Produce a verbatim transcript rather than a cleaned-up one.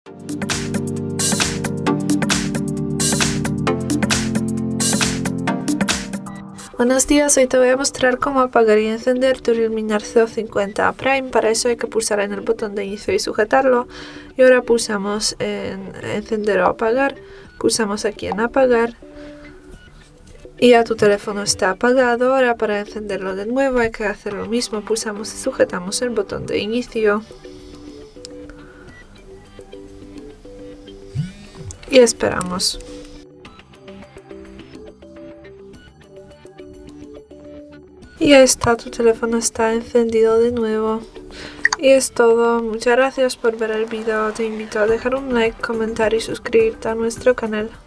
Buenos días, hoy te voy a mostrar cómo apagar y encender tu Realme Narzo cincuenta Prime. Para eso hay que pulsar en el botón de inicio y sujetarlo. Y ahora pulsamos en encender o apagar. Pulsamos aquí en apagar. Y ya tu teléfono está apagado. Ahora para encenderlo de nuevo hay que hacer lo mismo. Pulsamos y sujetamos el botón de inicio. Y esperamos. Y ya está, tu teléfono está encendido de nuevo. Y es todo. Muchas gracias por ver el video. Te invito a dejar un like, comentar y suscribirte a nuestro canal.